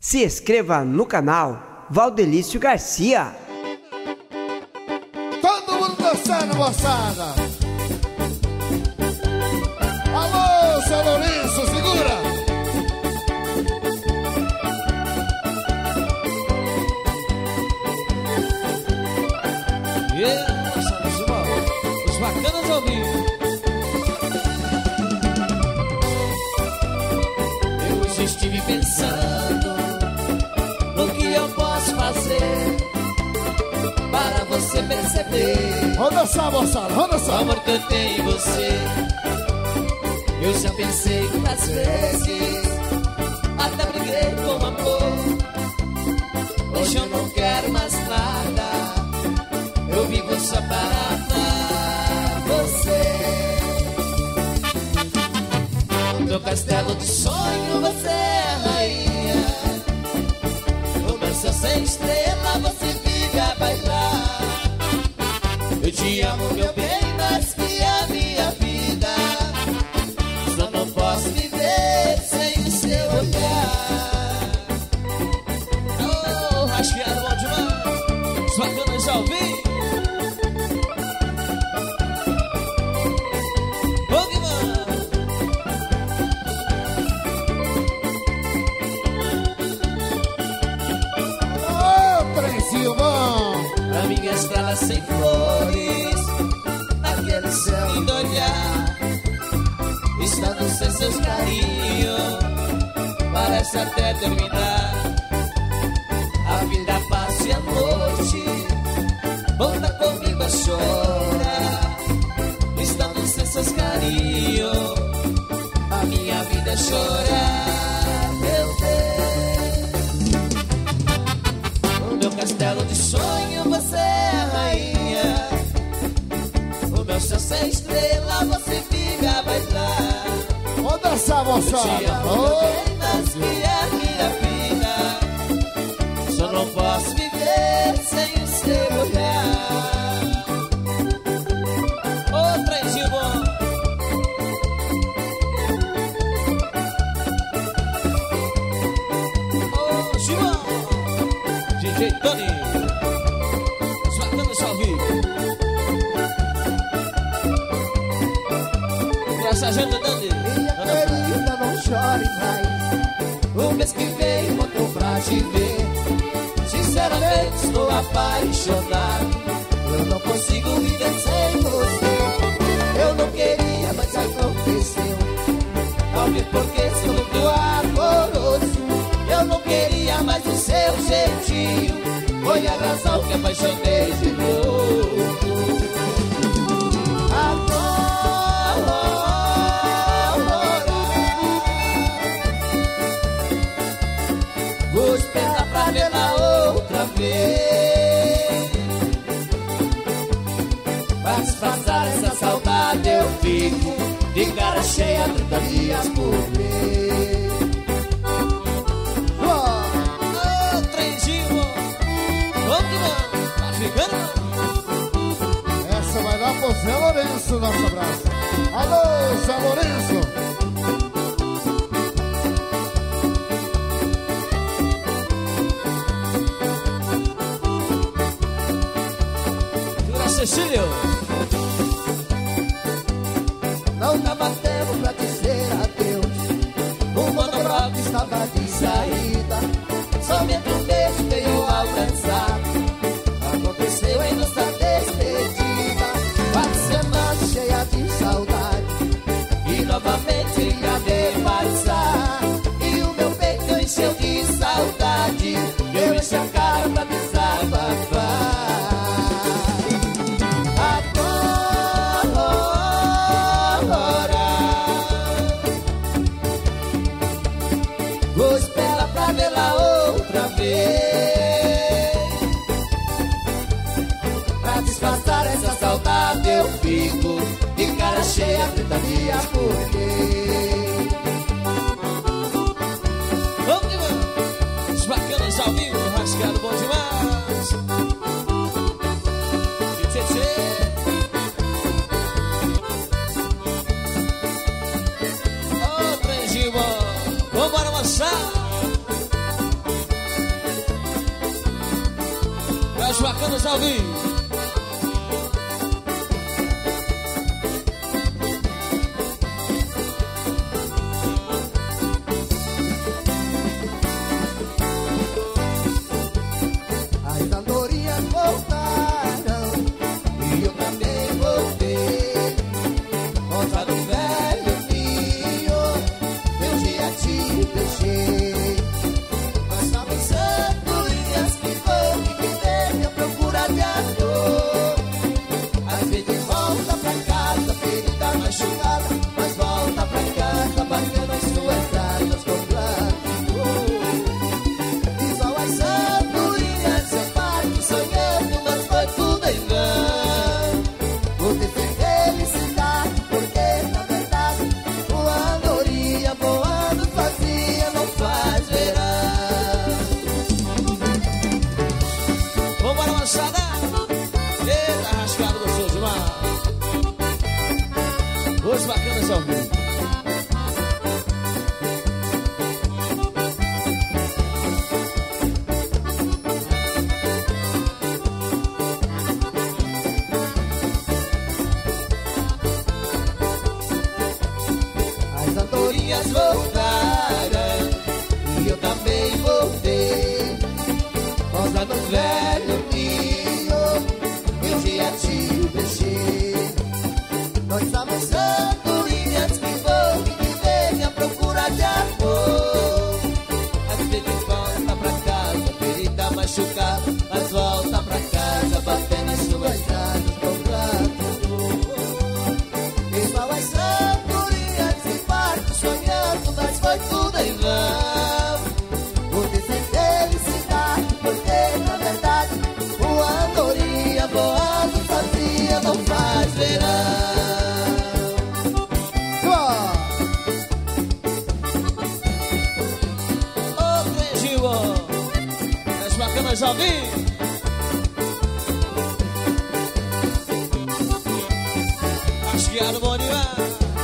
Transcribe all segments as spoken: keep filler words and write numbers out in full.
Se inscreva no canal Valdelício Garcia. Todo mundo dançando, moçada. Alô, seu Lourenço, segura. E yeah, moçada, os bacanas ao vivo. Eu hoje estive pensando no que eu posso fazer para você perceber. Vamos dançar, moçada, vamos O dançar. amor que eu tenho em você. Eu já pensei muitas vezes, até briguei com o amor. Hoje eu não quero mais nada, eu vivo só para amar você. No meu castelo de sonho você é a rainha. No meu céu sem estrela você vive a bailar. Eu te amo, meu bem, mais que a minha vida. Só não posso viver sem o seu olhar. Oh, rasqueado bom demais. Os bacanas já ouvi. Ô, que mano. Ô, trenzinho bom. Pra minha estrada sem flores, naquele céu lindo olhar, estando sem seus carinhos, parece até terminar. A vida passa e a noite volta comigo a chorar, estando sem seus carinhos, a minha vida é chorar, meu Deus. No meu castelo de sonho você é a rainha. No meu céu sem estrela você vive a bailar. Vamos dançar, Eu te moçada. amo, Ô, meu bem, mas que é a minha vida. Só não posso viver sem o seu olhar. Ô, trenzinho bom. Ô, Gilmão, D J Tony, os bacanas ao vivo. Graças a gente, Dani. minha querida, não chore mais. O mês que vem voltou pra te ver. Sinceramente estou apaixonado. Eu não consigo viver sem você. Eu não queria, mas aconteceu. Talvez porque sou muito amoroso. Eu não queria mais o seu jeitinho. Foi a razão que apaixonei de novo. Vou esperar pra vê-la outra vez. Pra disfarçar essa saudade eu fico de cara cheia trinta dias por mês. Ô, oh, trenzinho, vamos que vamos, tá ficando? Essa vai dar pro Zé Lourenço, nosso abraço. Alô, Zé Lourenço. Cecílio, não dava tempo pra dizer adeus. O monobloco estava de saída. Somente um beijo veio alcançar. Aconteceu em nossa despedida. Quatro semanas cheia de saudade. E novamente ia ver passar. E o meu peito encheu de saudade. Eu enchi a cara pra desabafar. Vou esperar pra vê-la outra vez. Pra disfarçar essa saudade eu fico de cara cheia, trinta dias por mês. Vamos que vamos. Os bacanas ao vivo, rasgado bom demais. E tchê, tchê. Ô, trenzinho bom. Vambora, moçada. As bacanas ao vivo. Os bacanas ao vivo. As andorinhas voltaram e eu também voltei. Rosa no velho ninho, eu já te deixei. Nós estamos andorinhas que voam e que vêm à procura de amor. Às vezes volta pra casa, ferida machucada, mas volta pra casa, batendo as suas asas com grato. Igual as andorinhas em parto, sonhando, mas foi tudo em vão. Porque sem felicidade, porque na verdade uma andorinha voando sozinha não faz verão. Bacanas ao vivo. Asqueado bom demais.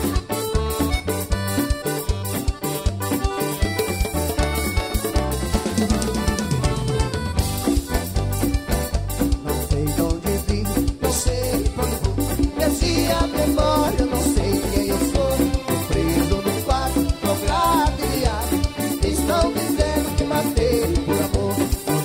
Não sei de onde vim, não sei quando vou. Perdi a memória, não sei quem eu sou. Tô preso no quarto, tô gradiado. Estão dizendo que matei por amor.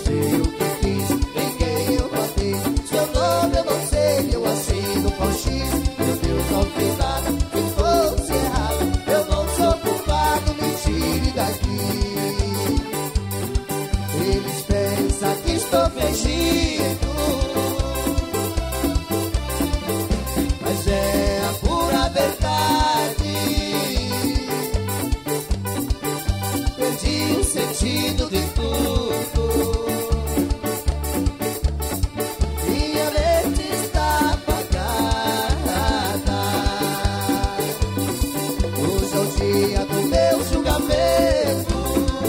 Mas é a pura verdade. Perdi o sentido de tudo. Minha mente está apagada. Hoje é o dia do meu julgamento.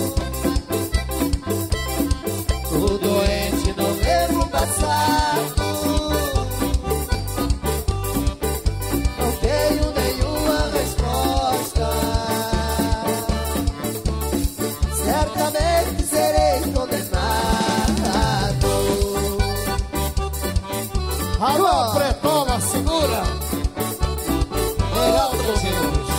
O doente não lembra o passado. Não tenho nenhuma resposta. Certamente serei condenado. Alô, Pretona, segura! Geraldo dos Senhores.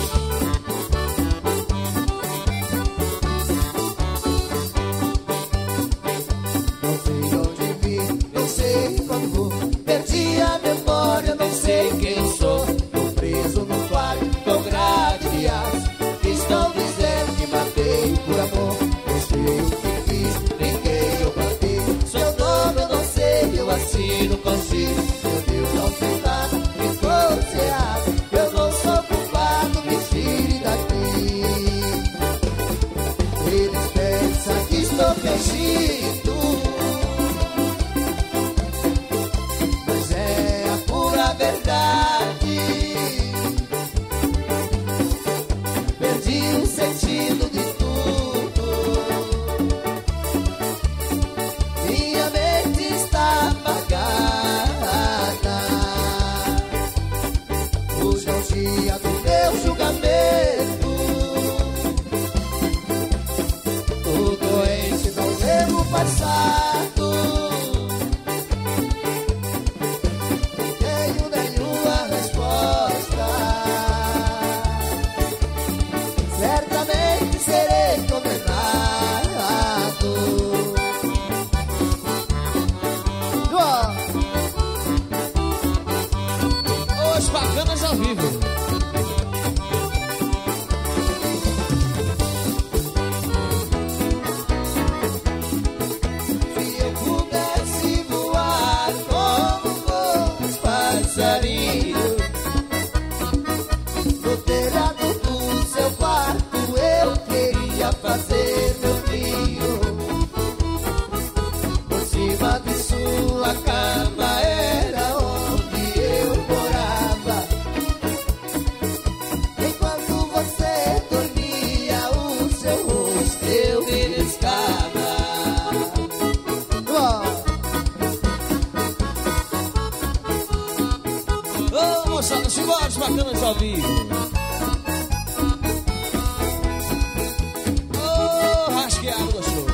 Não sei onde vim, não sei quando vou. Perdi a memória, não sei quem eu sou. Tô preso no quarto, tô gradeado. Estão dizendo que matei por amor. Não sei o que fiz, nem quem eu matei. Seu nome eu não sei, eu assino contigo. Meu Deus, não fez nada, me fosse errado. Eu não sou culpado, me tire daqui. Eles pensam que estou fingindo, mas é a pura verdade. Perdi o sentido de tudo. bacanas ao vivo. Oh, rasqueado gostoso.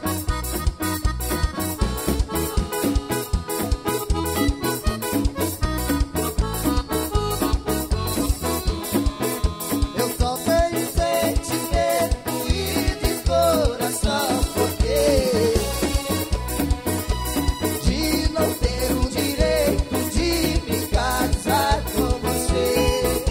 Eu só tenho sentimento e de coração, porque de não ter o direito de me casar com você.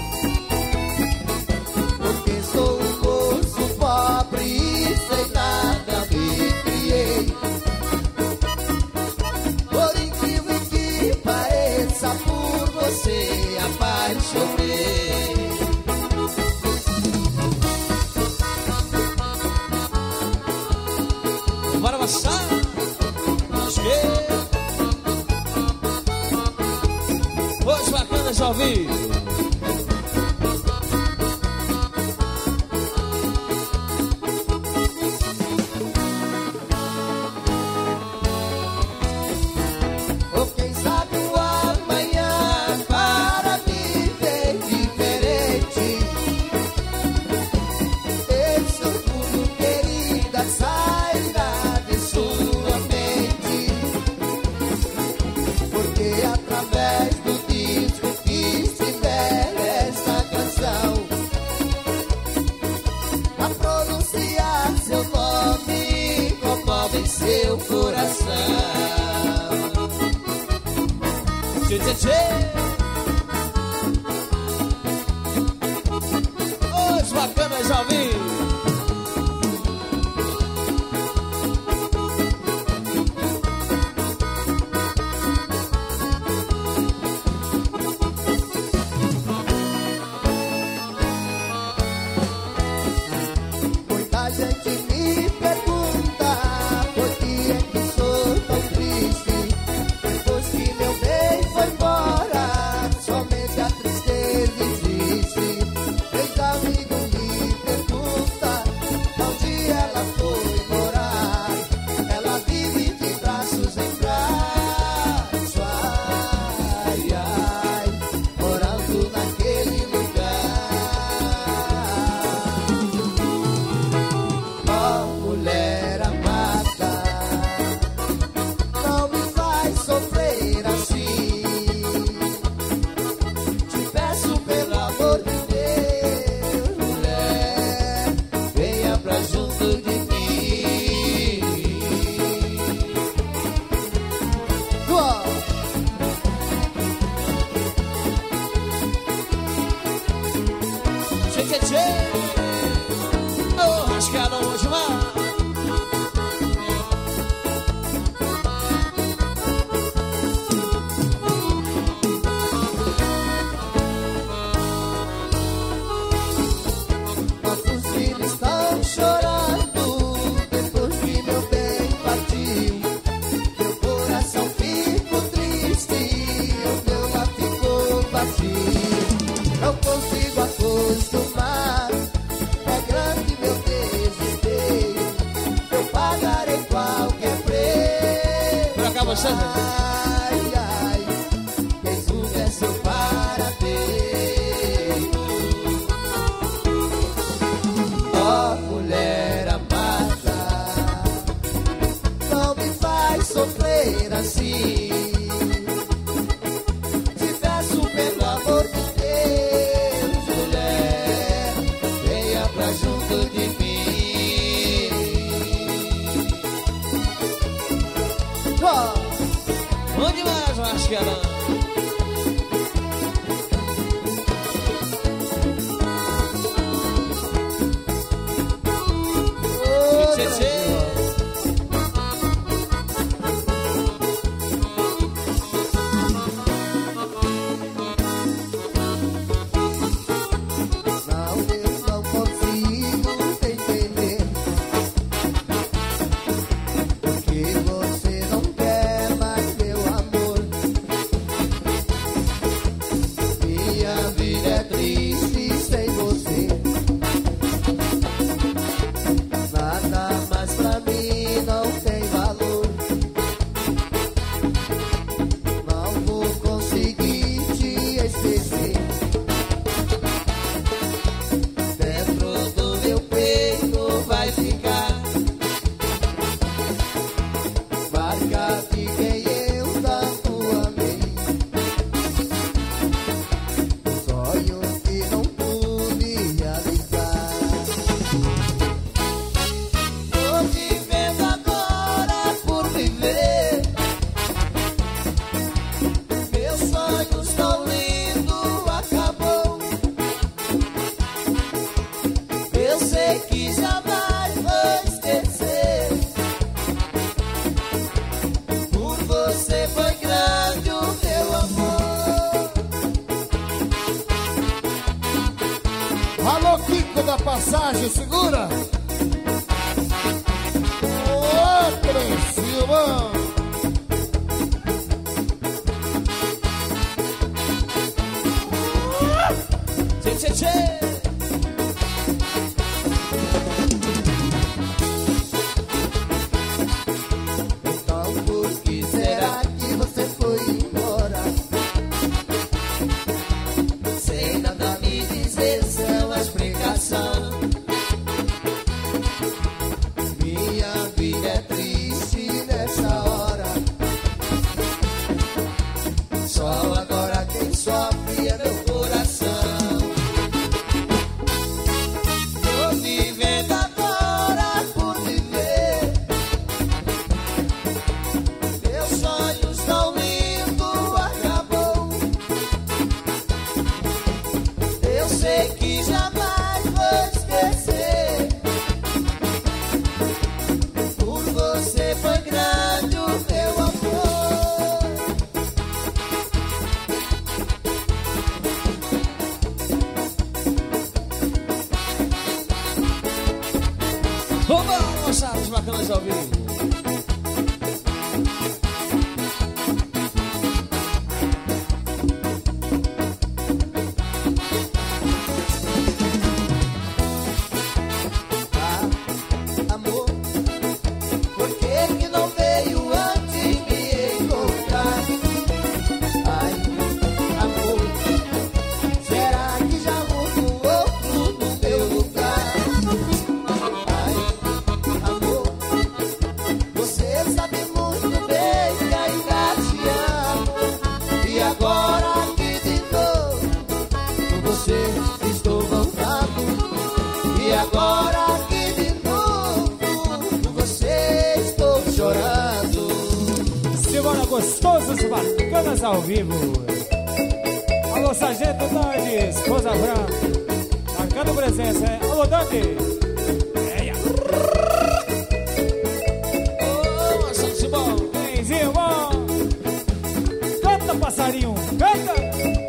Porque sou um moço pobre e sem nada me criei. Por incrível que pareça, por você apaixonei. Bora passar. Rasqueado. Os bacanas ao vivo. Ou quem sabe o amanhã para viver diferente. Esse orgulho, querida, sairá de sua mente. Porque através do disco que estiver esta canção, a pronunciar seu nome comove seu coração. Tchê, tchê, tchê. Os bacanas ao vivo. Muita gente me pergunta por que é que sou tão triste. Depois que meu bem foi embora, somente a tristeza existe. Meus amigos me perguntam onde ela foi morar. Ela vive de braços em braços, ai, ai, morando naquele lugar. Ó, mulher amada, não me faz sofrer assim. Te peço pelo amor de Deus, mulher, venha pra junto de mim. Ó, Tchê, tchê, tchê. Oh, rasqueado hoje, mano. nossos filhos estão chorando depois que meu bem partiu. Meu coração ficou triste, o meu lar ficou vazio. Não consigo acostumar, é grande meu desespero. Eu pagarei qualquer preço. Por acá, você. Ai, ai, quem julga é seu paradeiro. Ó, mulher amada, não me faz sofrer assim. Te peço pelo amor de Deus, mulher, venha pra junto de mim. Ó, Bom demais, rasqueado. Tchê, tchê, tchê. não, eu não consigo entender porque você não quer mais meu amor. passagem, segura. Ô, Criciúma. Tchê, tchê, tchê. Então por que será que você foi embora? Sem nada me dizer, são a explicação. Minha vida é triste nessa hora. Só agora quem sofre é meu coração. Tô vivendo agora por viver. Meus sonhos tão lindos acabou. Eu sei que jamais vou esquecer. Por você foi grande o meu amor. Vambora, moçada, os bacanas ao vivo. Ah, amor, por que que não veio antes me encontrar? Ai, amor, será que já arrumou outro no meu lugar? Ai, amor, você sabe muito bem que ainda te amo. E agora aqui de novo, com você estou voltando. E agora aqui de novo, com você estou chorando. Simbora, gostosos bacanas ao vivo. Alô, Sargento Dante, esposa Branca, marcando presença, é? Alô, Dante. Eia. Ô, moçada, simbora. Benzinho bom. Canta, passarinho, canta.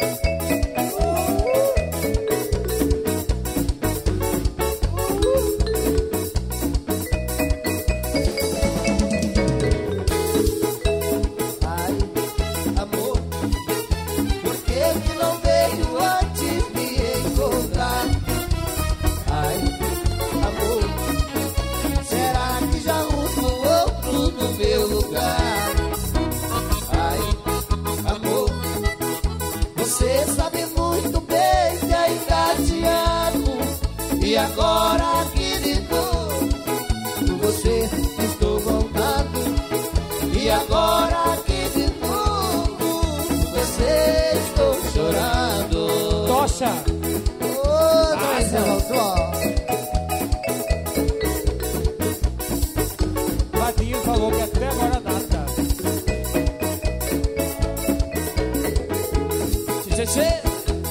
Ai, amor, por que que não veio antes me encontrar? Ai, amor, será que já arrumou outro no meu lugar? Ai, amor, você sabe muito bem que ainda te amo. E agora aqui de novo, com você estou voltando. E agora aqui de novo, com você estou chorando. Tocha. Ô, Marcelo, Vadinho falou que até agora data. Tchê, tchê, tchê.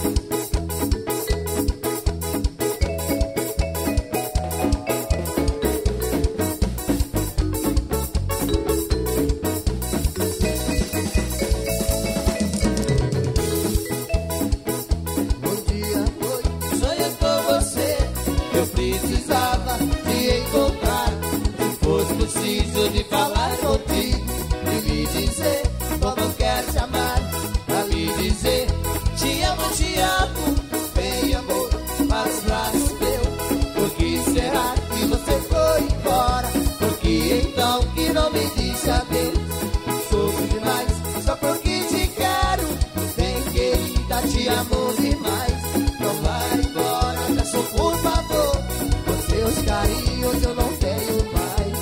Um dia foi sonho com você, eu precisava te encontrar. Se fosse preciso de falar contigo e me dizer como quero te amar. Pra me dizer te amo, te amo, bem amor, para os braços meus. Por que será que você foi embora? Por que então que não me disse adeus? Sofro demais só porque te quero. Bem querida, te amo demais. Não vai embora, peço por favor. Com seus carinhos eu não tenho mais.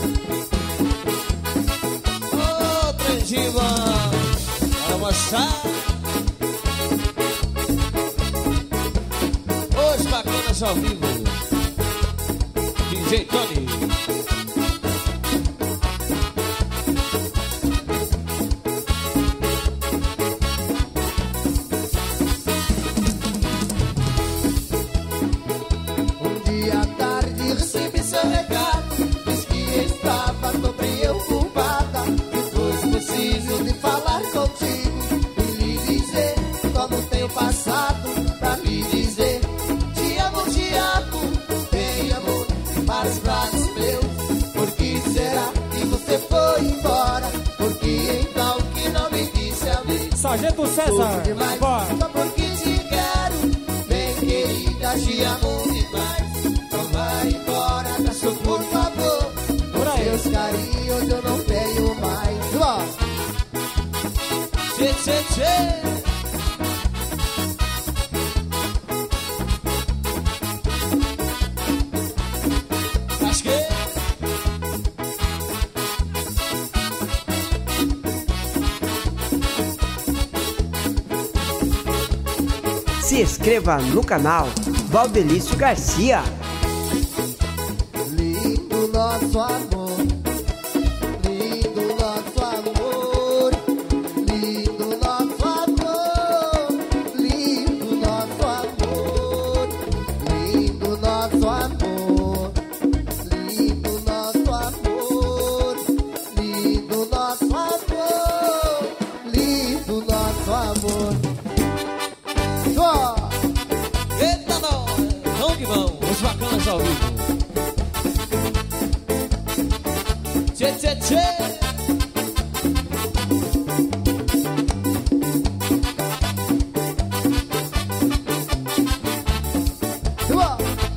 Ô, Trendiva. Bora, moçada. Os bacanas ao vivo. D J Tony. Um dia à tarde recebi seu recado, diz que estava tão preocupada. Que fosse preciso de falar contigo e lhe dizer como tenho passado. Pra me dizer te amo, te amo, bem Sargento César. demais, Bora. só porque te quero. Vem, querida, te amo demais. Não vai embora, cachorro, por favor. Por aí. Seus carinhos eu não tenho mais. Vamos. Tchê, tchê, tchê. Acho que Se inscreva no canal Valdelício Garcia. Lindo nosso amor, lindo nosso amor, lindo nosso amor, lindo nosso amor, lindo nosso amor, lindo nosso amor, lindo nosso amor, lindo nosso amor. Só! eita nós, vamos que vamos, os bacanas ao vivo. Tchê, tchê, tchê. Só!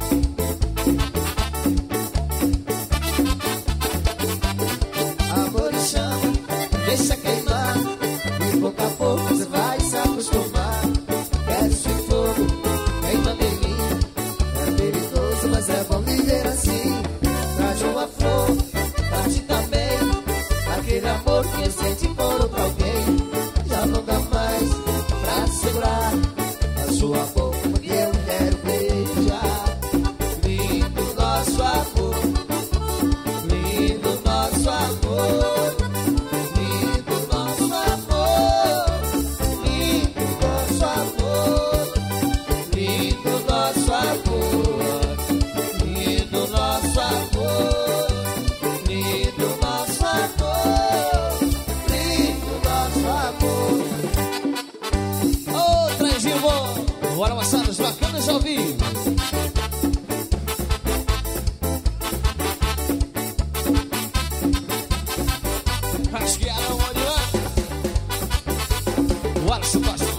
Amor chama, deixa queimar, e pouco a pouco você vai se acostumar. Quero esse fogo, queimando em mim. É perigoso, mas é bom viver assim. Traz uma flor, pra ti também. Aquele amor que sente por outro alguém. Já não dá mais pra segurar a sua boca que eu quero beijar. Lindo nosso amor, lindo nosso amor, lindo nosso amor, lindo nosso amor, lindo nosso amor, lindo nosso amor, lindo nosso amor, lindo nosso amor. Ô, trenzinho bom, bora amassar os bacanas ao vivo. Acho que era uma de lá. Bora, Sebastião.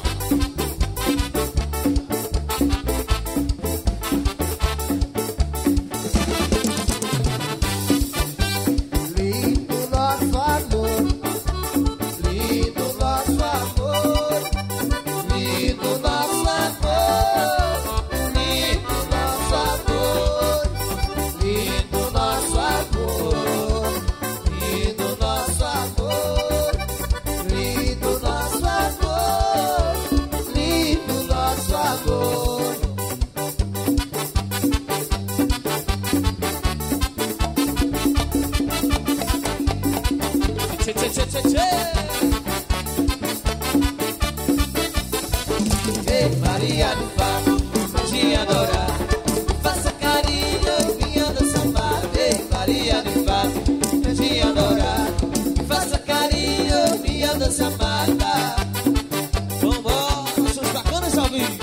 Lindo nosso amor, lindo nosso amor, lindo nosso amor, lindo nosso amor, lindo nosso amor, lindo nosso amor, lindo nosso amor, lindo nosso amor. Tchê, tchê, tchê, tchê, tchê. Ei, Maria do Fado, te adorar. Faça carinho, minha dança amada. Ei, Maria do Fado, te adorar. Faça carinho, minha dança amada. Vambora, os bacanas ao vivo.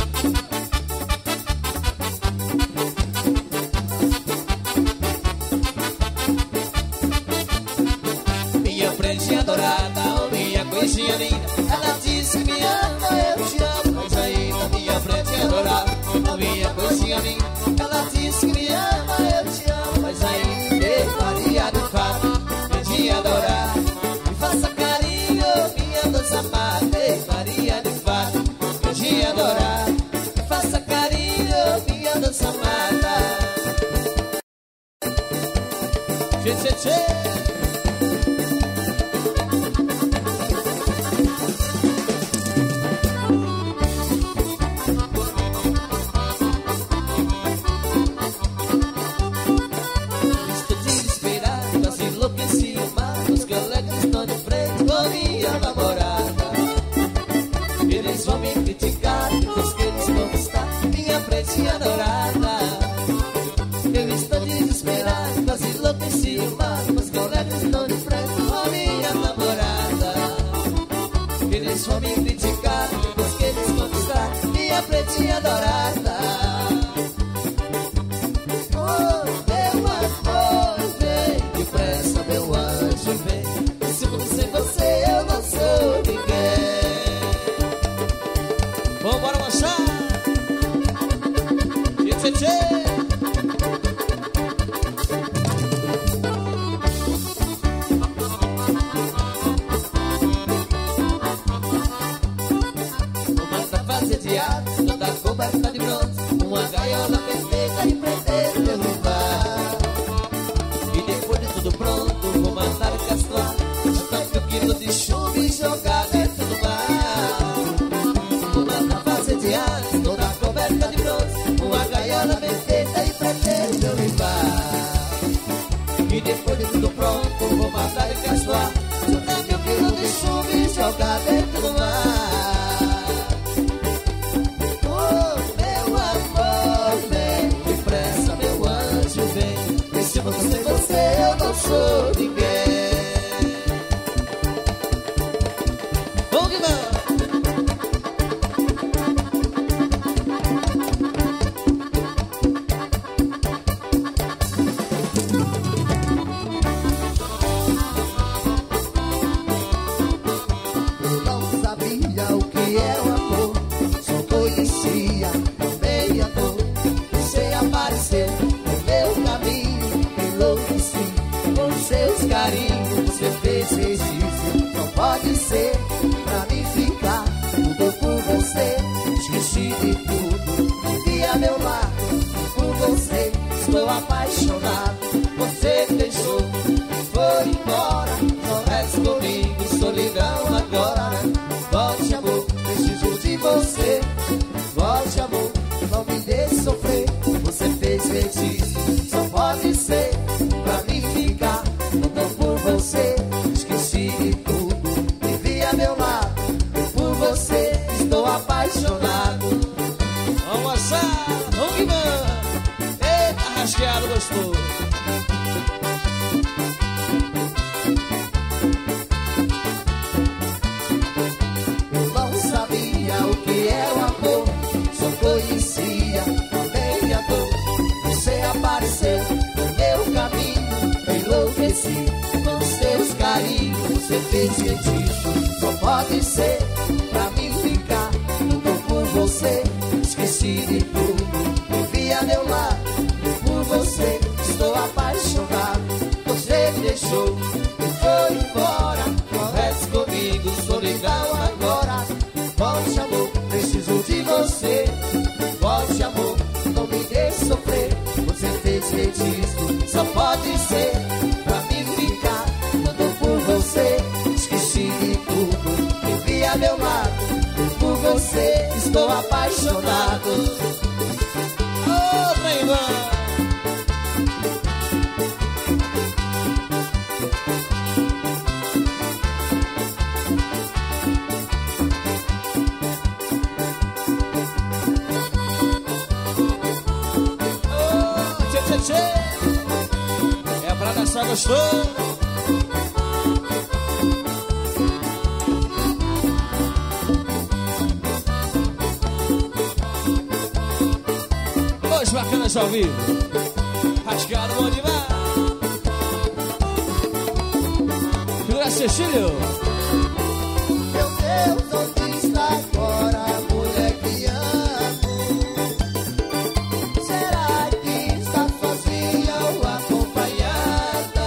Minha pretinha adorada, oh, minha coisinha linda. Ela disse que me ama, eu te amo mais ainda. Minha pretinha adorada, oh, minha coisinha linda. Ela disse que me ama, eu te amo mais ainda. Ei, Maria do Fado, pretinha adorada. Me faça carinho, minha dança amada. Ei, Maria do Fado, pretinha adorada. Me faça carinho, minha dança amada. Tchê, tchê, tchê. suar. Juntar mil quilos de chuva e jogar dentro do mar. Oh, meu amor, vem depressa, meu anjo, vem. Deixa eu você, você, eu não sou ninguém. Pode ser pra mim ficar, tudo por você. Esqueci de tudo, vivia meu lado. Por você estou apaixonado. Você me deixou e foi embora. Não resta comigo, solidão agora. Volte amor, preciso de você. Volte amor, não me deixe sofrer. Você fez feitiço, só pode ser pra mim ficar, tudo por você. Esqueci de tudo, meu lado, por você estou apaixonado. Vamos assar, vamos que vamos. Eita, rasqueado gostoso. Eu não sabia o que é o amor, só conhecia também a dor. Você apareceu no meu caminho, enlouqueci com seus carinhos. Você fez feitiço, só pode ser pra mim ficar, tudo por você. Esqueci de tudo, vivia meu lado. Por você estou apaixonado. Você me deixou e foi embora. Não resta comigo, solidão agora. Volte amor, preciso de você. Volte amor, não me deixe sofrer. Você fez feitiço, só pode ser pra mim ficar, tudo por você. Esqueci de tudo, vivia meu lado. Por você estou apaixonado. Ô, trem bom. Ô, tchê, tchê, tchê. É pra dançar gostoso. Os bacanas ao vivo, rasgado bom demais. Figura Cecílio. Meu Deus, onde está agora a mulher que amo? Será que está sozinha ou acompanhada?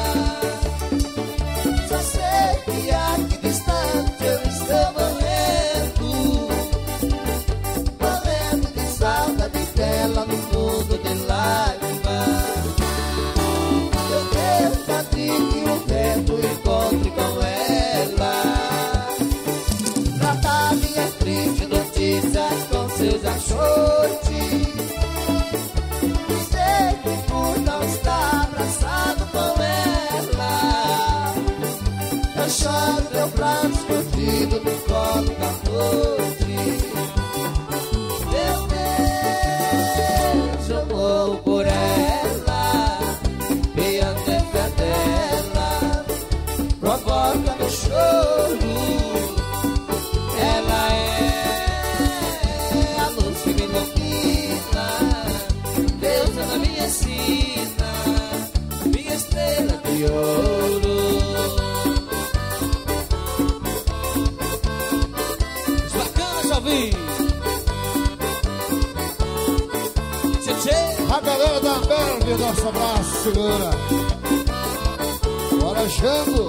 Só sei que aqui distante eu estou morrendo, morrendo de saudade dela no fundo de lágrimas. Meu Deus, cadê que o vento encontre com ela? Trata minhas tristes notícias com seus açoites. Sei que por não estar abraçado com ela, eu choro meu braço escondido no colo da noite. Meu Deus, eu morro por ela, e a neve dela provoca meu choro. Ela é a luz que me ilumina, Deus ela me ensina, minha estrela de ouro. Os bacanas ao vivo. Tchê, tchê. A galera da Amberg, nosso abraço, segura. Bora, Jango.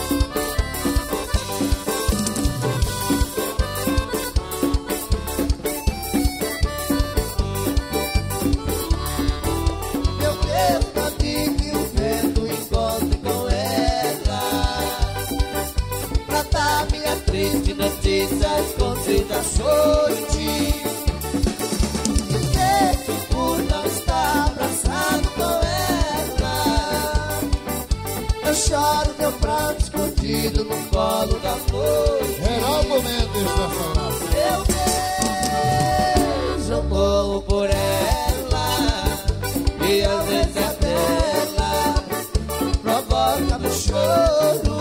Meu Deus, cadê que o vento encontre com ela? Trata minha triste notícias com seus açoites. E sei que por não estar abraçado com ela, eu choro meu pranto escondido escondido no colo da flor. Geraldo Mendes dessa graça. Meu Deus, eu morro por ela, e às vezes a dela provoca no choro.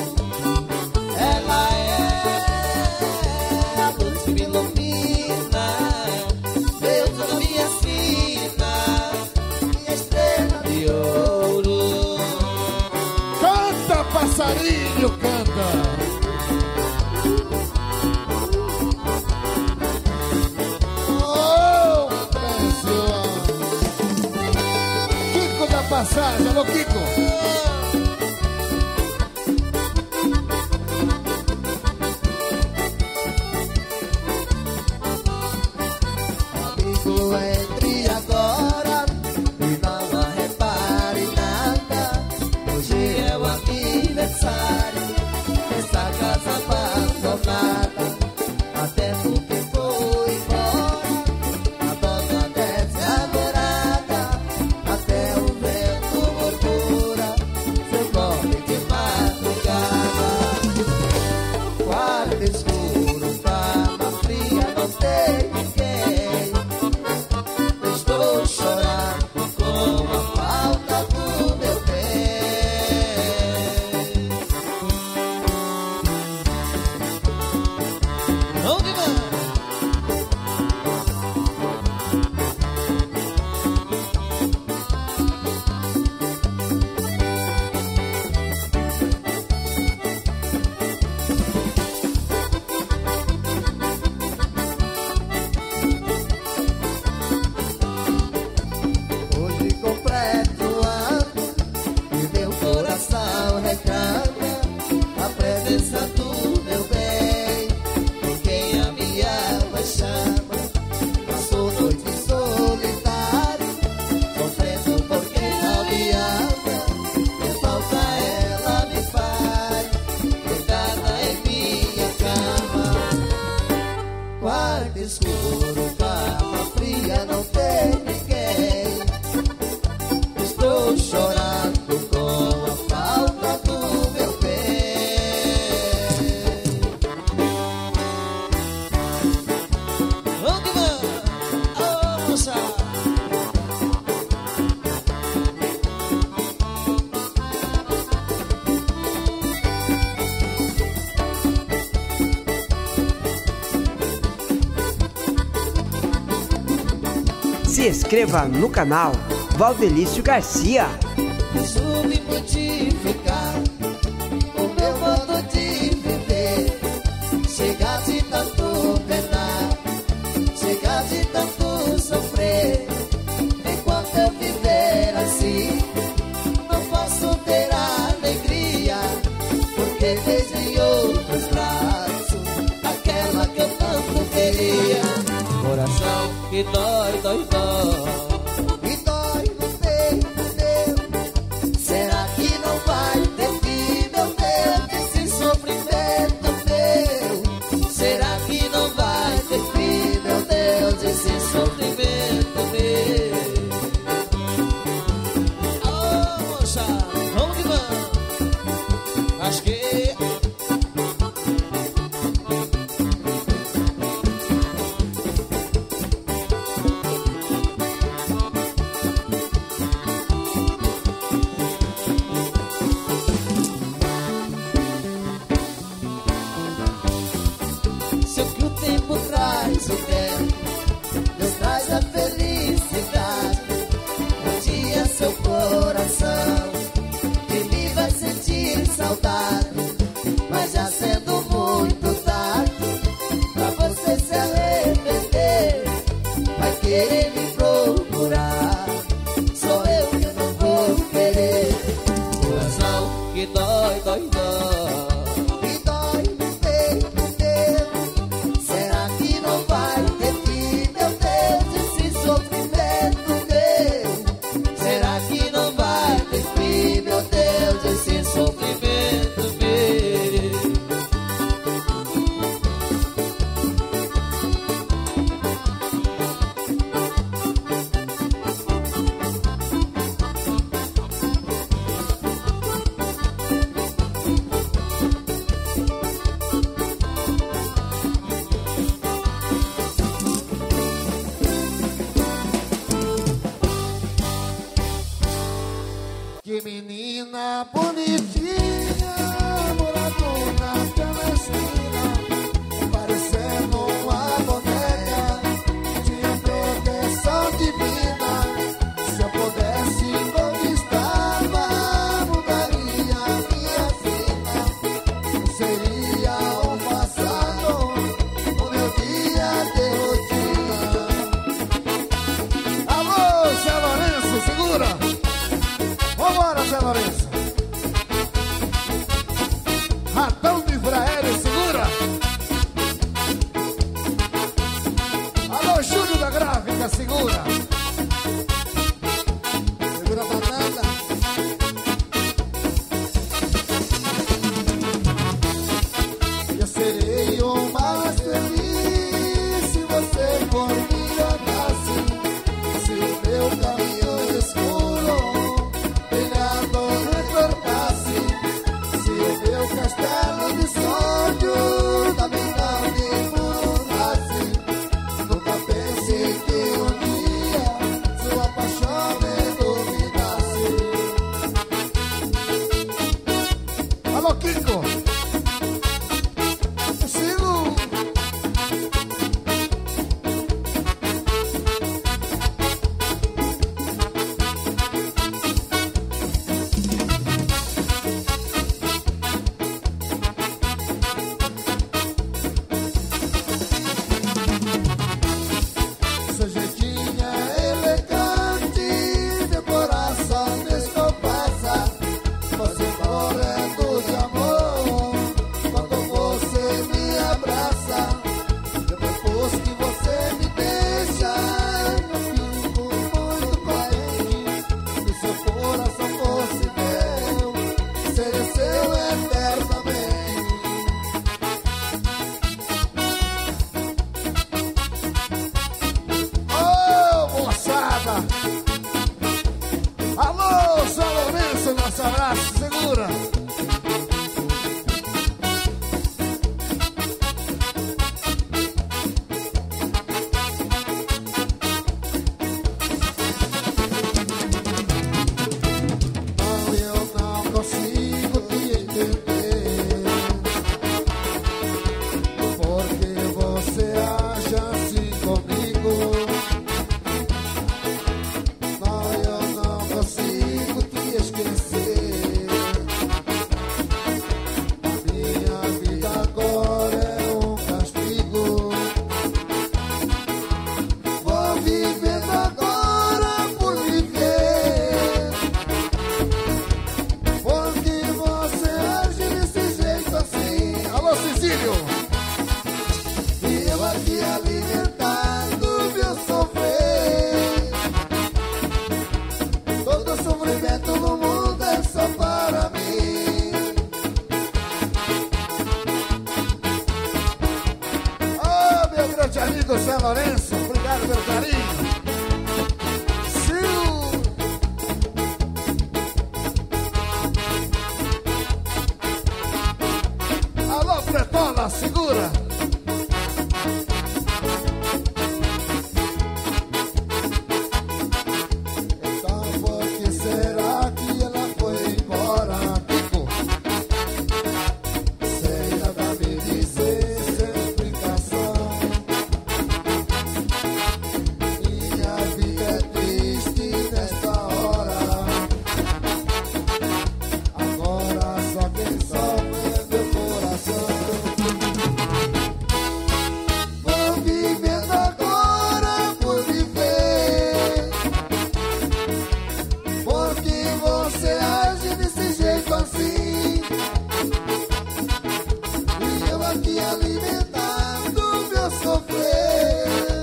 Ela é a luz que me ilumina, Deus não me ensina, minha estrela de ouro. Canta, passarinho, canta. Oh, Brasil. Kiko da passagem, alô Kiko. Amigo, entre agora e não repare nada. Hoje é o aniversário dessa casa abandonada. Até porque foi embora a dona desce a morada. Até o vento murmura seu nome de madrugada. Quarto escuro, cama fria, não tem ninguém. Estou chorando com a falta do meu bem. Onde vai? Hoje completo o ano e meu coração reclama a presença do meu bem, por quem a minha alma chama. Passou noite solitário, sofrendo por quem não me ama. Que falta ela me faz, deitada em minha cama. Quarto escuro, cama fria, não tem ninguém. Estou chorando com a falta do meu bem. Onde vai? Oh, moça! Se inscreva no canal Valdelício Garcia. Soube modificar o meu modo de viver. Chega de tanto penar, chega de tanto sofrer. Enquanto eu viver assim, não posso ter alegria, porque vejo em outros braços aquela que eu tanto queria. Coração que dói, dói, dói, e dói no peito meu. Será que não vai ter fim, meu Deus, esse sofrimento meu? Será que não vai ter fim, meu Deus, esse sofrimento meu? Oh, moça, vamos que vamos. Acho que se o que o tempo traz, o tempo Deus traz a felicidade. Um dia seu coração de mim vai sentir saudade, mas já sendo muito tarde pra você se arrepender, vai querer me procurar. Sou eu que não vou querer. Coração que dói, dói, dói, e dói no peito meu. Será que não vai ter Alô, Kiko. Sigo. Seu jeitinho é elegante, meu coração descompassa. Você morrendo de amor quando você me abraça. Depois que você me deixa, eu fico muito carente. Se seu coração fosse meu, seria seu eternamente. Ô, moçada! Alô, São Lourenço, nosso abraço, segura! Não, eu não consigo te entender. Porque você age assim comigo. Não, eu não consigo te esquecer. A minha vida agora é um castigo. Vou vivendo agora por viver. Porque você age desse jeito assim. Alô, Cecílio! E eu aqui alimentando meu sofrer. Todo sofrimento no mundo é só para mim. Ô, meu grande amigo São Lourenço, obrigado pelo carinho! Sil! Alô, Pretola, segura! Então por que será que ela foi embora, Kiko? Sem nada me dizer, sem explicação. Minha vida é triste nesta hora. Agora só quem sofre é meu coração. Vou vivendo agora por viver. Porque você age desse jeito assim. E eu aqui alimentando meu sofrer.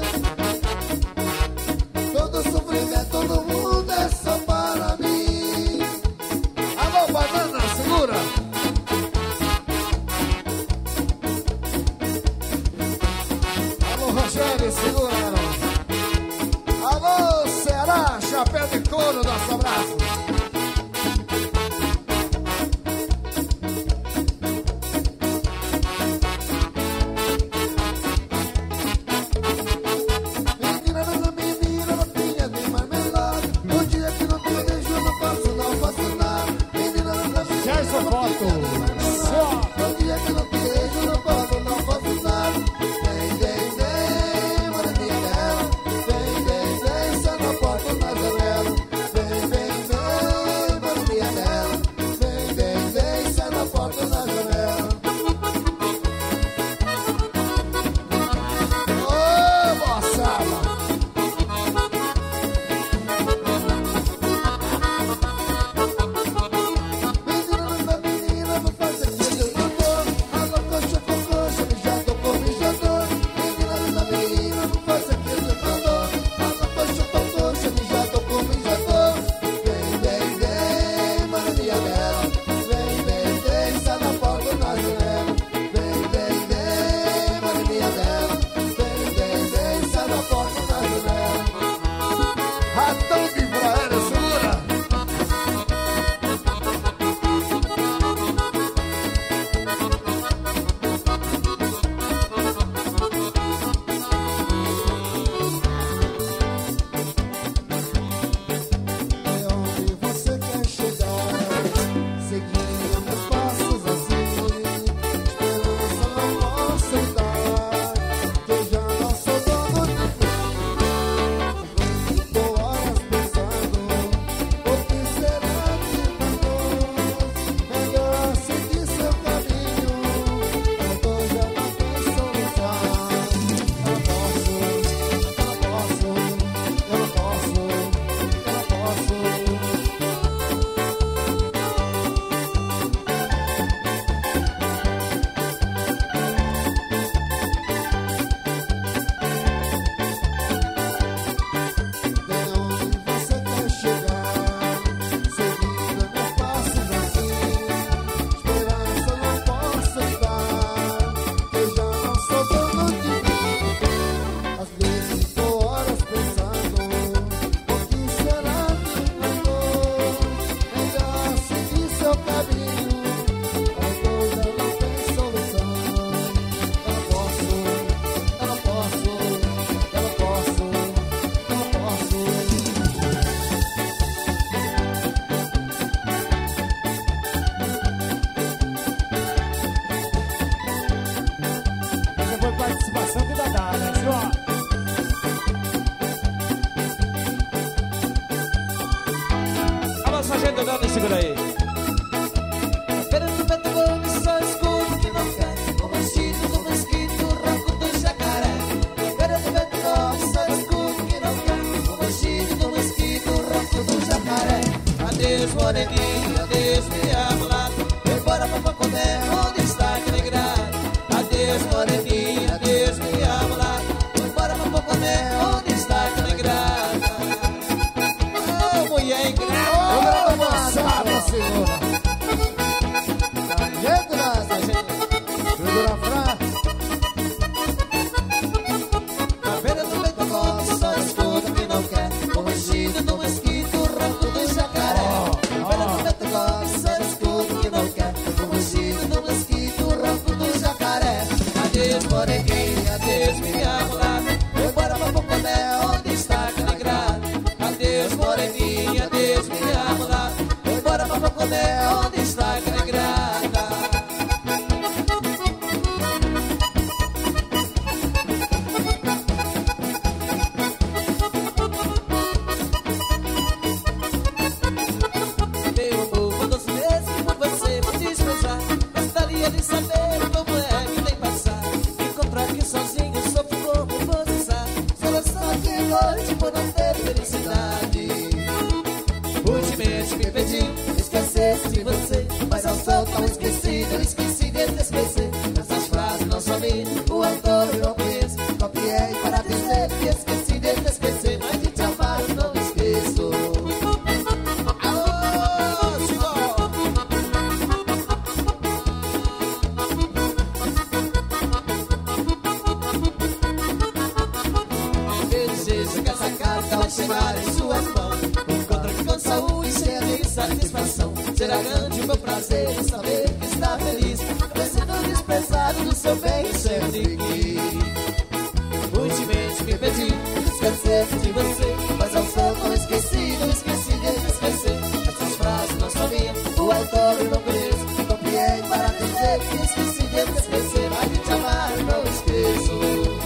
Todo sofrimento no mundo é só para mim. Alô, Banana, segura! Alô, Rogério, segura, garoto! Alô, Ceará, chapéu de couro, nosso abraço! Menina, menina, menina, roupinha de marmelada. No dia que não tem beijo, não faço, não faço nada. Menina, menina, menina, Gerson Foto. no dia que não tem beijo, não faço, não faço nada. Vem, vem, vem, moreninha dela. Vem, vem, vem, cê não pode na janela. Vem, vem, vem, moreninha, adeus minha mulata, vou embora pra Pacomé, onde está aquele grado. Adeus moreninha, adeus minha mulata, vou embora pra Pacomé, onde está aquele grado. Oh, mulher ingrata. Ô, moçada, senhora. Sargento da Sargento. Segura a frase. Na beira do peito come, só escuta que não quer. Corrigido no mesquito, ronco do jacaré. Na beira do peito come, só escuta que não quer. Corrigido no mesquito, ronco do jacaré. Adeus moreninha, adeus minha mulata, vou embora pra Pacomé, onde está aquele grado. Adeus moreninha, adeus minha mulata, vou embora pra Pacomé, onde está aquele grado. Meu amor, quantas vezes por você vou desprezar, gostaria de saber como é que tem passar. Encontrar aqui sozinho, sofro como você sabe. Solução aqui hoje por não ter felicidade. Ultimamente me pediu, esquecesse de você, mas ao sol tão esquecido, eu esqueci de te esquecer. Essas frases não são minhas, o autor eu não conheço. Copiei para dizer que esqueci de te esquecer, mas de te amar eu não esqueço. Alô, Chico! Eu desejo que essa carta vai chegar em suas mãos. Encontra aqui com saúde, cheia de satisfação. Será grande o meu prazer em saber que está feliz, sendo desprezado do seu bem e sempre quis. Ultimamente me pedi, esquecer de você, mas ao sol tão esquecido, eu esqueci de te esquecer. Essas frases não são minhas, o autor eu não conheço. Copiei para dizer que esqueci de te esquecer, mas de te amar eu não esqueço.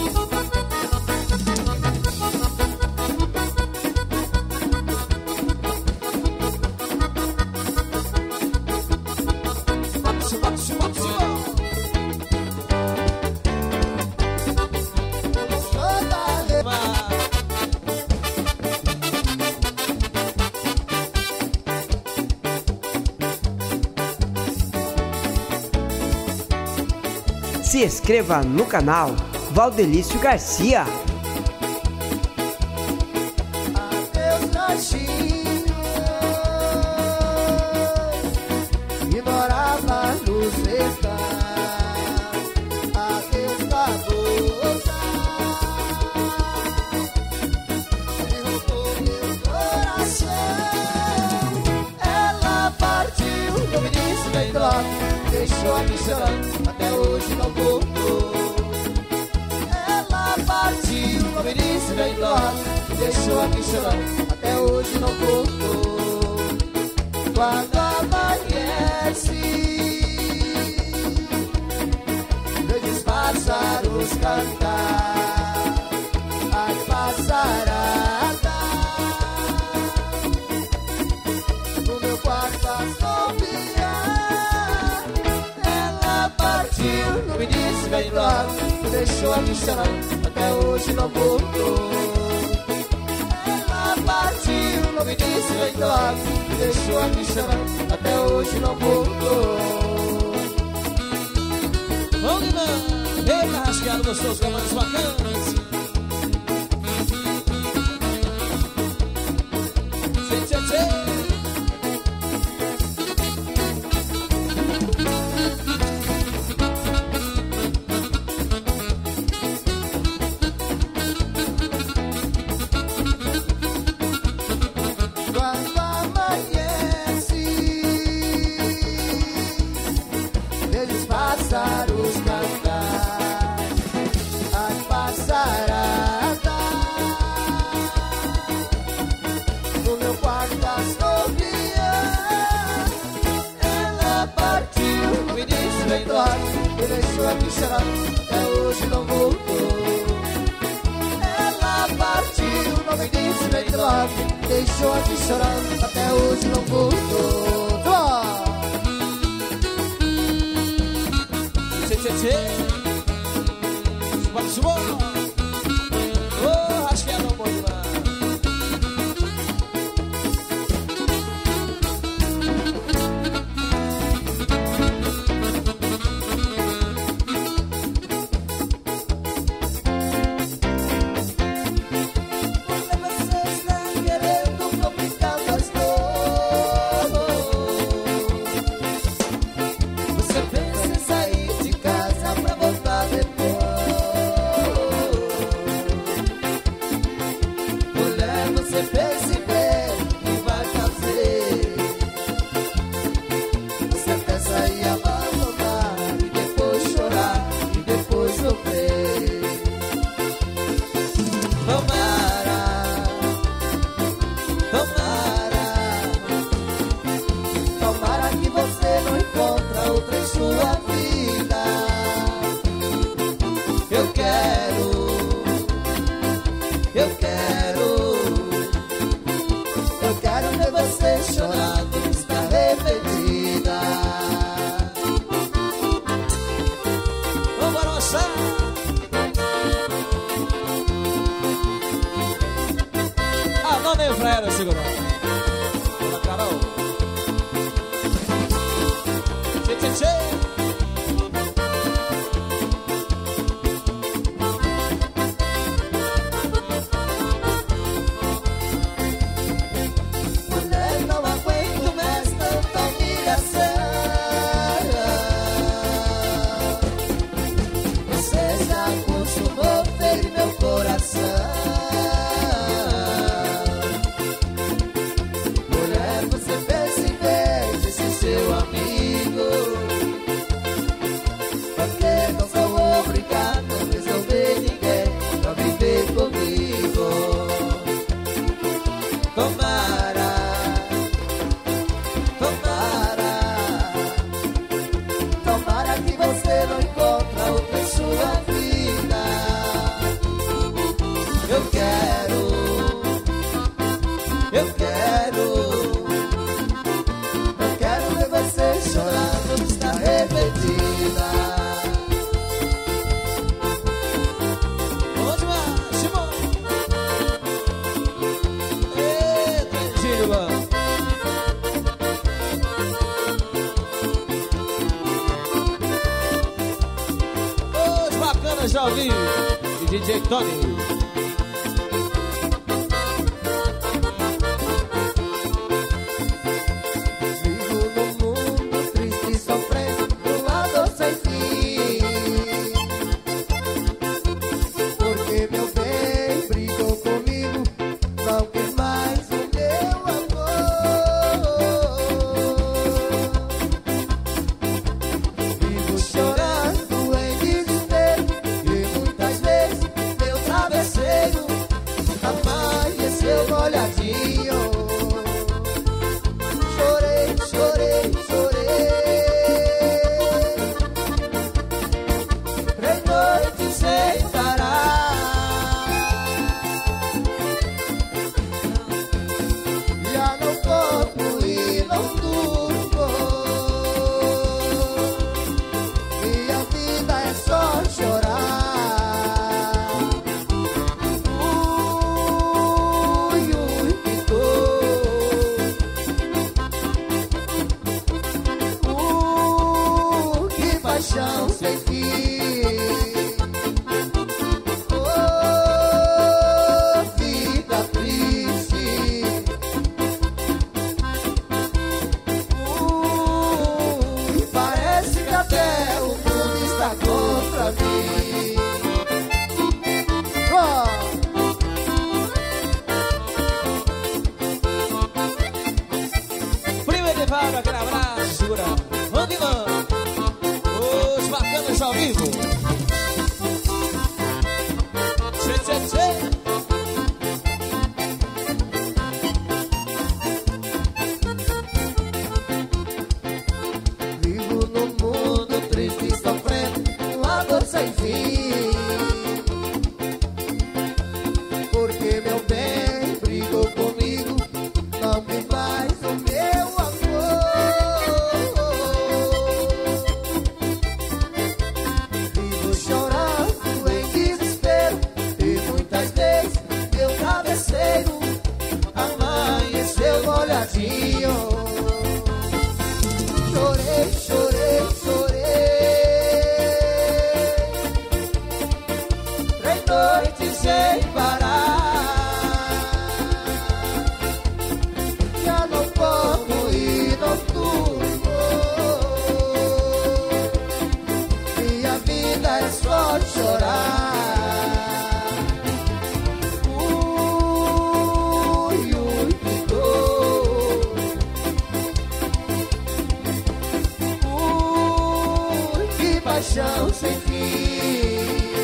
Se inscreva no canal Valdelício Garcia. Adeus, Nojinho, que morava no sertão. Adeus, Barbosa, que roubou meu coração. Ela partiu, não me disse bem logo, deixou a me chorando, até hoje não voltou. Ela partiu, não me disse bem logo, deixou aqui chorando, até hoje não voltou. Quando amanhece, vejo os pássaros cantar, as passaradas no meu quarto a assobiar. Ela partiu, não me disse bem logo, deixou aqui chorando, até hoje não voltou. Ela partiu, não me disse bem logo, deixou aqui chorando, até hoje não voltou. Vamos, Guimã! Eita, rasgado gostoso, camadas bacanas. Tchê, tchê, tchê. Pássaros cantar, as passaradas no meu quarto assobiar. Ela partiu, me disse bem logo, me deixou aqui chorando, até hoje não voltou. Ela partiu, não me disse bem logo, me deixou aqui chorando, até hoje não voltou. Tchê, tchê, suba, suba. Oh, acho que é não pode lá. moçada. Ah, não nem pra ela segurar. Olha, Carol. Tchê, tchê, tchê. Já ouvi de D J Tony. Aquele abraço, segura. Vamos que vamos. Os bacanas ao vivo. Tchê, tchê, tchê. Vivo no mundo triste e sofrendo uma dor sem fim. Porque meu bem brigou comigo, não me mais o meu amor. Vivo chorando em desespero e muitas vezes meu travesseiro amanheceu molhadinho. Chorei, chorei, chorei, três noites sem parar. Já não como ir noturno, minha vida é só chorar. Ui, ui, que dor. Ui, que paixão sem fim.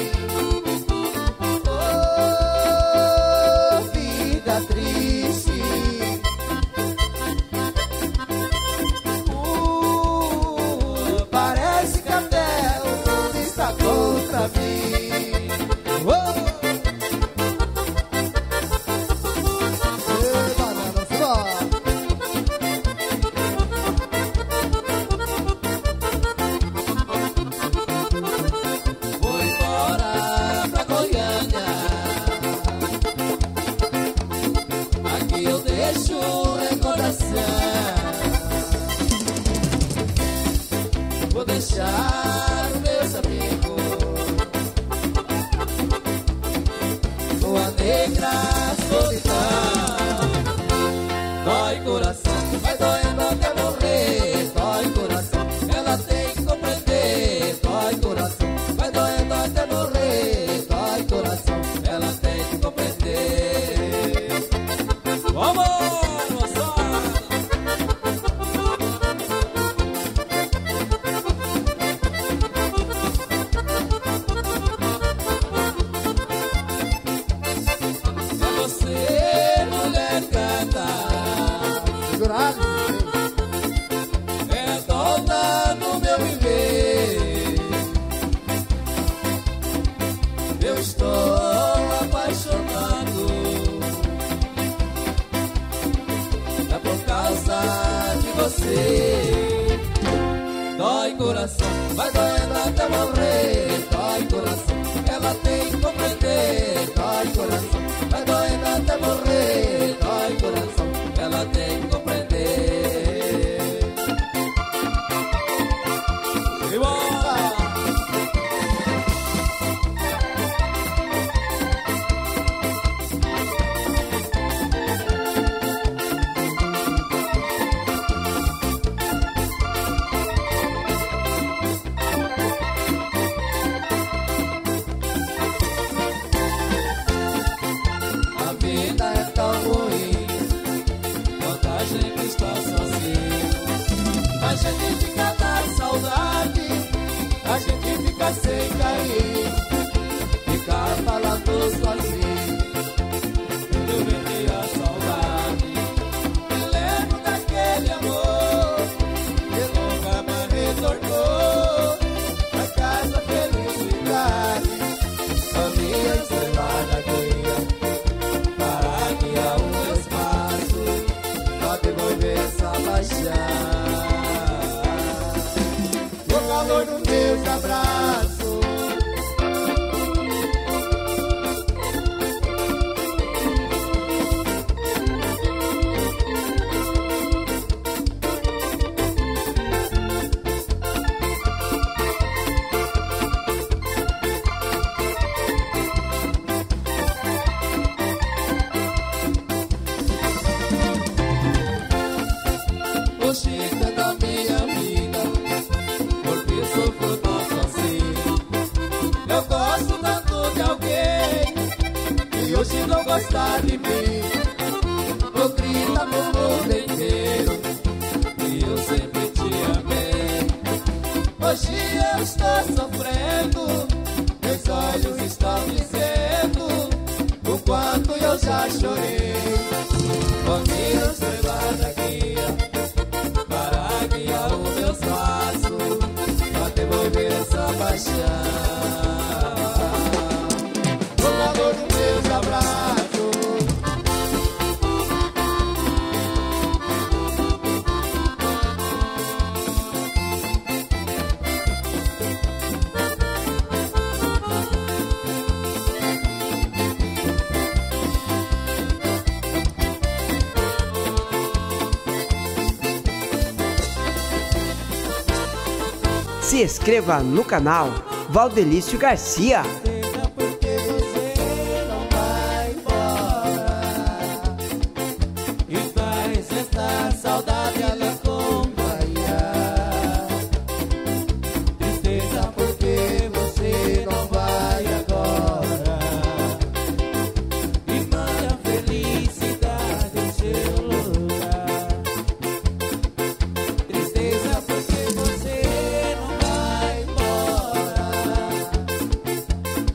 Oh, vida triste. Uh, parece que até o mundo está contra mim. Oh. Ei, banana, se vai. Foi claro, meus amigos. Sua negra solidão dói coração, vai doendo até morrer. Dói coração, ela tem que compreender. Dói coração, vai doendo até morrer. Dói coração, ela tem que compreender. Vamos, é dona do meu viver. Eu estou apaixonado, é por causa de você. Dói coração, vai doendo até morrer. Dói coração, ela tem que compreender. Dói coração, vai doendo até morrer. Dói coração, ela tem que compreender. A vida é tão ruim quando a gente está sozinho. A gente fica na saudade, a gente fica sem cair, fica falando sozinho. Eu vendi a saudade, me lembro daquele amor que nunca mais retornou pra casa felicidade. A minha estrelada guia para guiar o meu espaço, pra devolver essa paixão. O calor dos meus abraços, o Chico da minha vida, porque sofro tão sozinho. Eu gosto tanto de alguém e hoje não gosta de mim. Vou gritar pro mundo inteiro que eu sempre te amei. Hoje eu estou sofrendo, meus olhos estão dizendo o quanto eu já chorei. Oh, minha estrelada guia para guiar os meus passos, pra devolver essa paixão. O calor dos meus abraços, Se inscreva no canal Valdelício Garcia. seja porque você não vai embora e faz esta saudade lhe acompanhar. Tristeza porque você não vai agora e manda a felicidade em seu lugar. Tristeza porque você não vai embora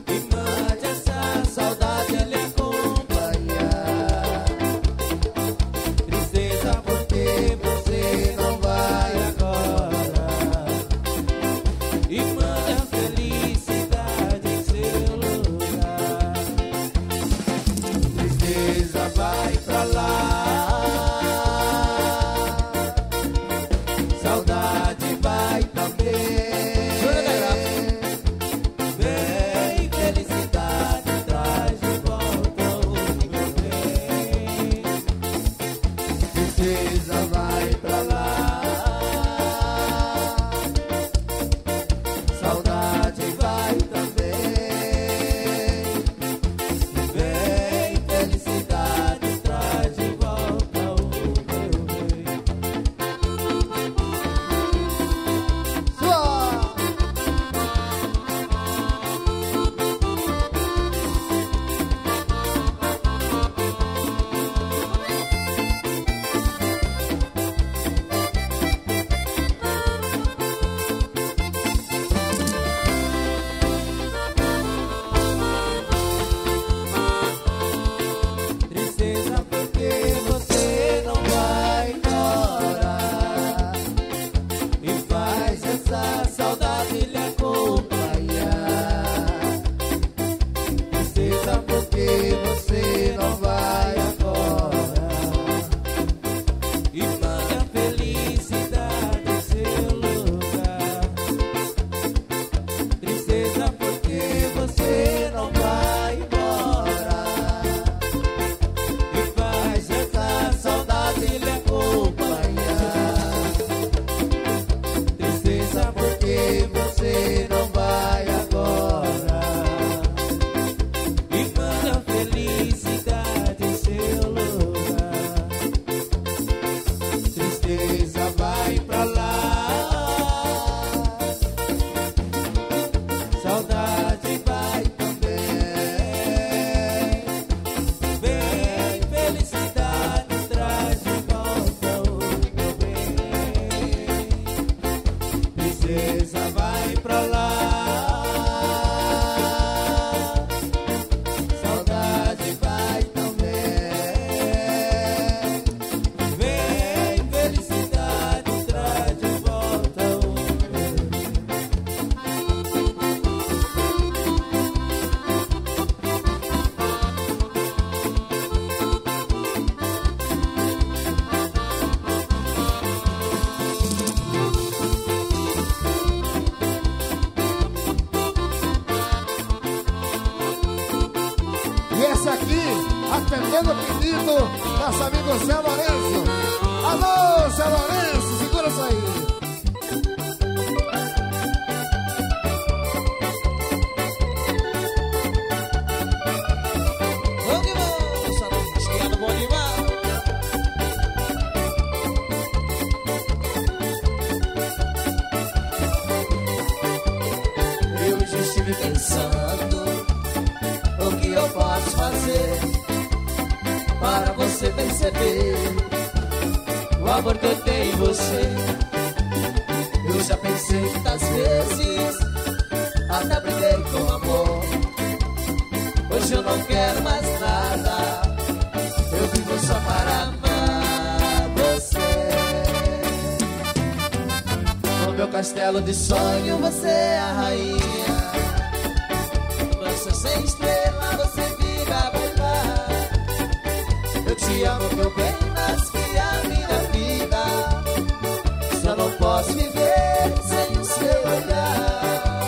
E esse aqui, atendendo o pedido, nosso amigo Zé Lourenço. Alô, Zé Lourenço, segura isso aí. Pensando o que eu posso fazer para você perceber o amor que eu tenho em você. Eu já pensei muitas vezes, até briguei com o amor. Hoje eu não quero mais nada, eu vivo só para amar você. No meu castelo de sonho você é a rainha. Sem estrela você fica a bailar. Eu te amo, meu bem, mas que a minha vida só não posso viver sem o seu olhar.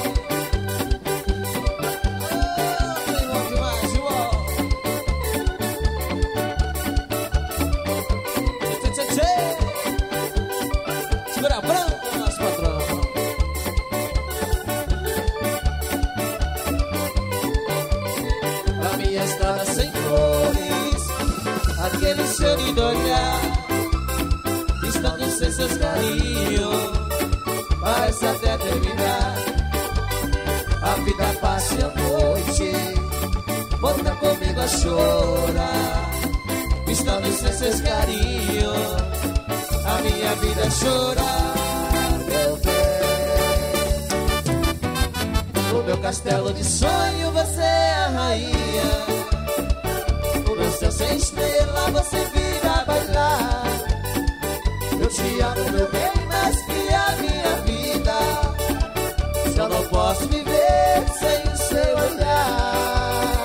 Oh, bem bom demais, João. Tchê, tchê, tchê. Segura a branca, nosso patrão. Estrada sem flores, aquele seu lindo olhar, estando sem seus carinhos, parece até terminar. A vida passa e a noite, volta comigo a chorar, estando sem seus carinhos, a minha vida é chorar, meu bem. No meu castelo de sonho você é a rainha. Sem estrela você vira a bailar. Eu te amo, meu bem, mas que a minha vida já não posso viver sem o seu olhar.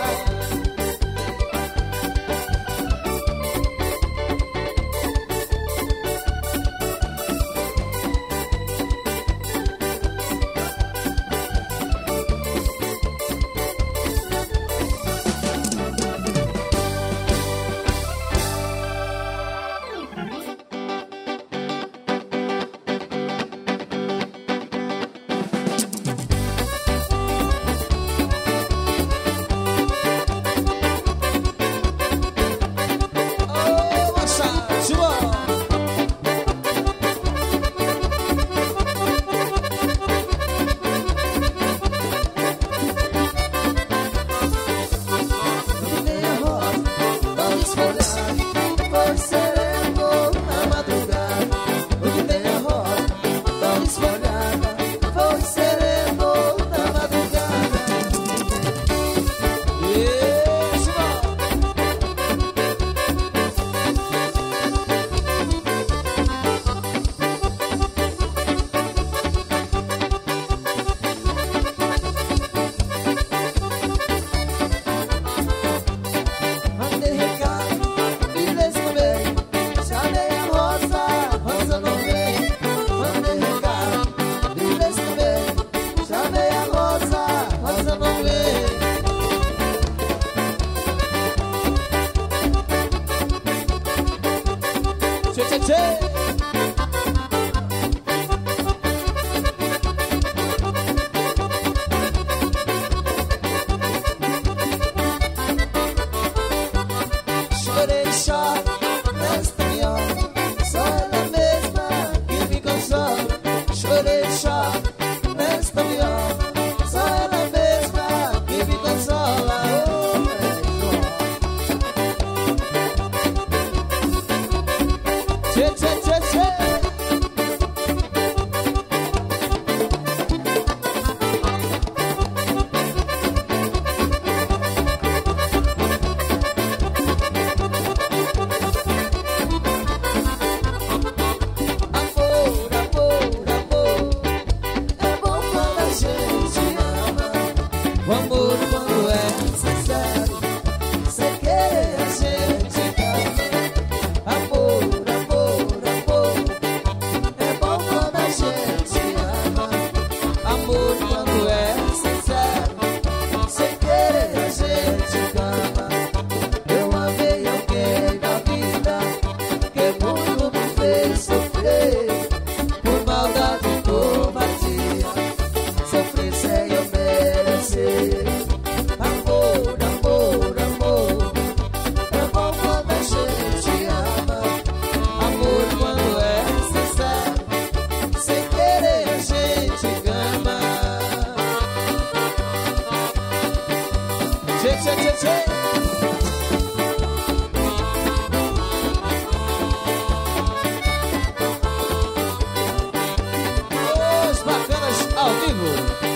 Amor quando é sincero, sem querer a gente ama. Tchê, tchê, tchê, tchê. Os bacanas ao vivo.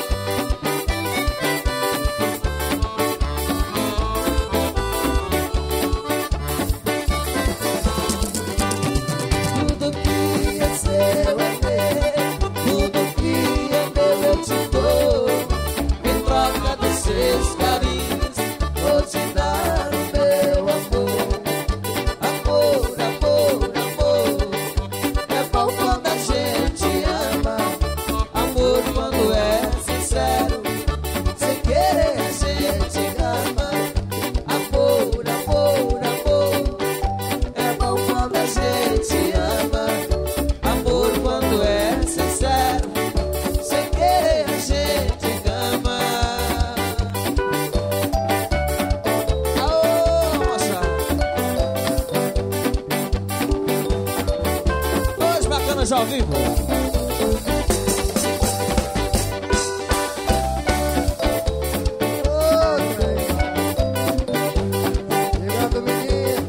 Tudo que é seu é meu, tudo que é meu eu te dou. Em troca dos seus carinhos, vou te dar o meu amor. Amor, amor, amor. É bom quando a gente ama. Amor quando é sincero, sem querer a gente ama. Amor, amor, amor. É bom quando a gente ama. Amor quando é sincero, sem querer a gente ama. Aô, moça. Os bacanas ao vivo. Chegando, menino.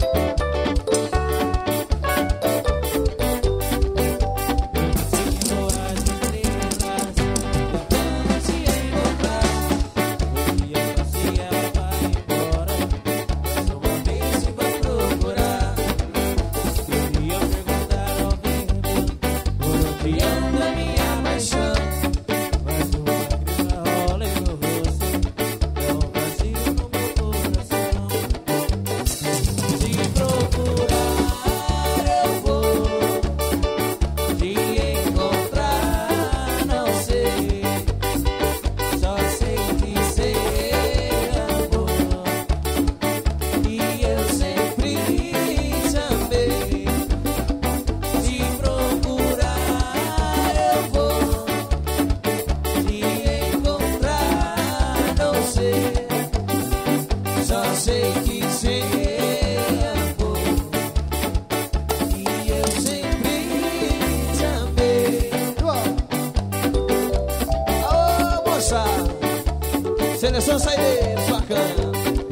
Seleção Saideiros, bacana.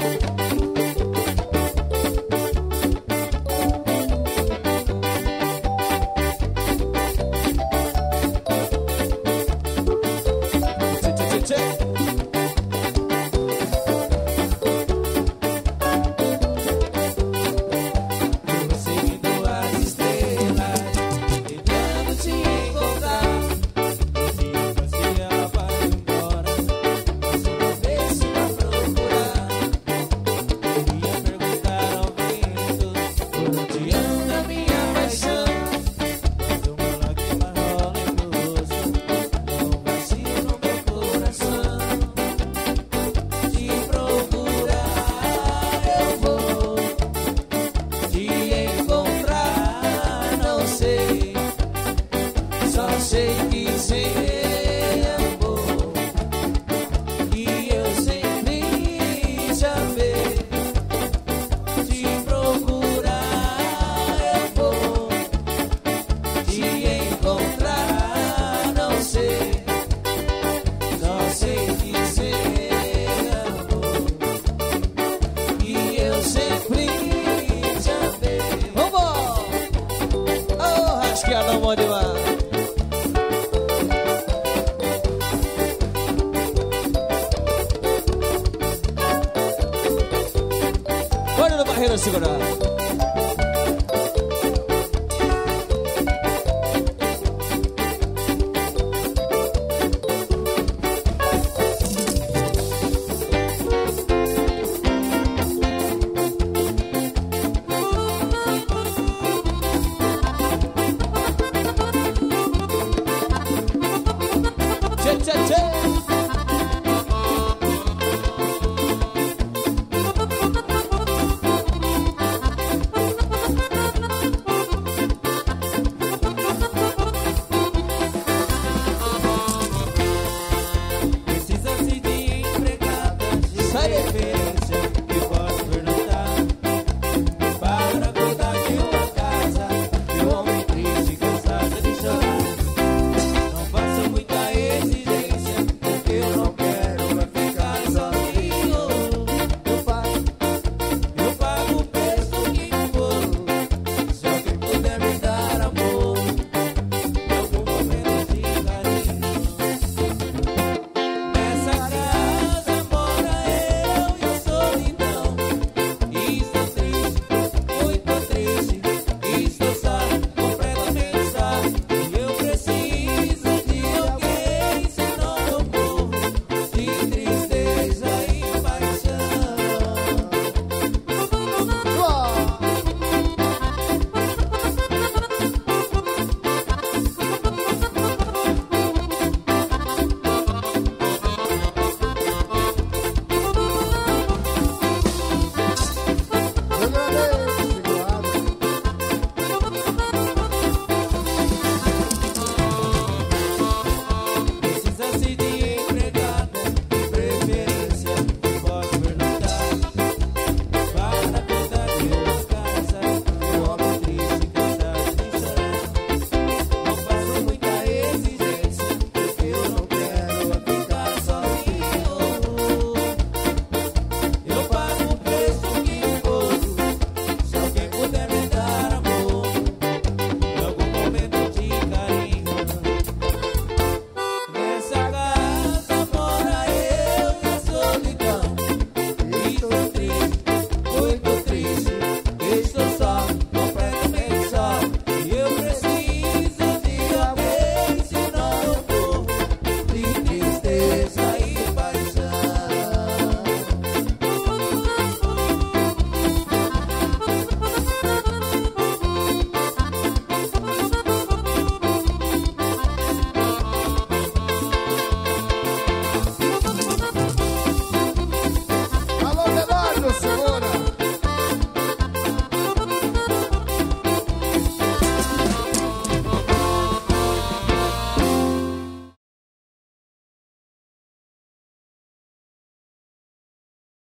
Tchê, tchê, tchê, tchê. Seguindo as estrelas, tentando te encontrar. Se eu fosse ela vai embora, mais uma vez pra procurar. Queria perguntar ao vento, por onde anda minha paixão. Quando uma lágrima rola em meu rosto, dá um vazio no meu coração. Te procurar eu vou, te encontrar não sei, só sei que sei amor, e eu sempre te amei. Te procurar eu vou, te encontrar não sei, só sei que sei amor, e eu sempre te amei. Vambora! Ô, rasqueadão bom demais. Olha no barreiro segurar.